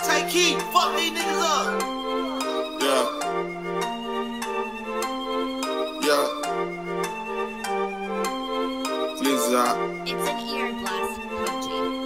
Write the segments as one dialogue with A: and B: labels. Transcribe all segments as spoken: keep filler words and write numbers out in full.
A: Take heat, fuck these niggas up.
B: Yeah. Yeah. Please, uh.
C: It's an ear blast, Kojy.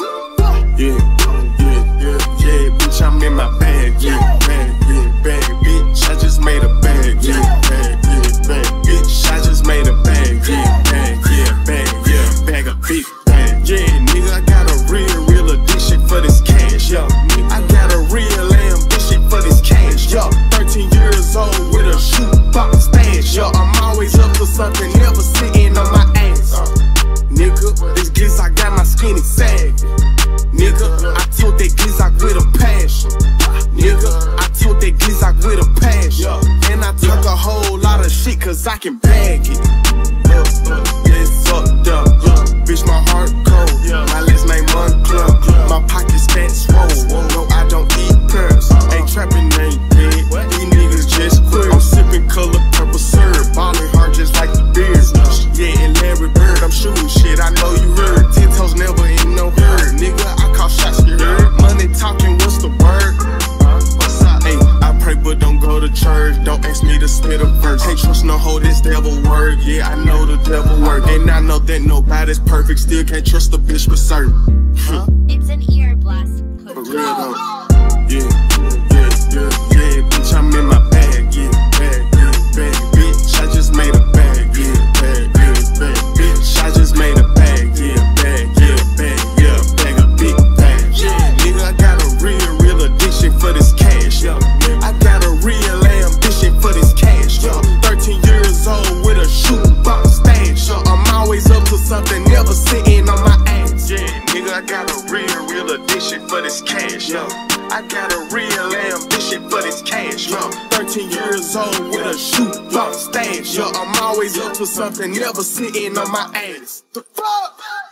B: Yeah, yeah, yeah, yeah, bitch, I'm in my bag, yeah, bag, yeah, bag, bitch, I just made a bag, yeah, bag, yeah, bag, bitch, I just made a bag, yeah, bag, yeah, bag, yeah, bag a big bag, yeah, nigga, I got a real, real addiction for this cash, yo, I got a real ambition for this cash, yo, thirteen years old with a shoebox stash, yo, I'm always up to something, never sitting on my ass, uh, nigga, this gives I got my skinny sag. Nigga, I told that Gizak with a passion. Nigga, I told that Gizak with a passion. And I talk a whole lot of shit cause I can bag it. Uh, uh, yeah, it's fucked up. Uh, bitch, my heart cold. My last name Moncler. My pockets fat swole. No, I don't eat pearls. Ain't trapping, ain't dead. These niggas just queer. I'm sipping color purple syrup. Ballin' hard just like the beers. Yeah, and Larry Bird, I'm shooting shit. I know you heard. Ten toes never in no herd. Nigga, shots, you heard? Money talking, what's the word? What's up? Hey, I pray but don't go to church. Don't ask me to spit a verse. Can't trust no hoe, this devil work. Yeah, I know the devil work. And I know that nobody's perfect. Still can't trust a bitch for certain. Huh?
C: It's an ear blast.
B: For real though. Yeah, yeah, yeah, yeah, bitch, I'm in my bag. Yeah, bag, yeah, bag, bitch, I just made a bag. Yeah, bag, yeah, bag, bitch, I just made a bag. Yeah, bag, yeah, bag, yeah, bag a big bag. Yeah, nigga, I got a real, real addiction for this cash, yo. I got a real ambition for this cash, yo. thirteen years old with a shoebox stash, yo. I'm always up to something, never sitting on my ass. Yeah, nigga, I got a real, real addiction for this cash, yo. I got a real ambition for this cash, yo. thirteen years old with a shoebox stash, yo. I'm always up to something, never sitting on my ass. The fuck?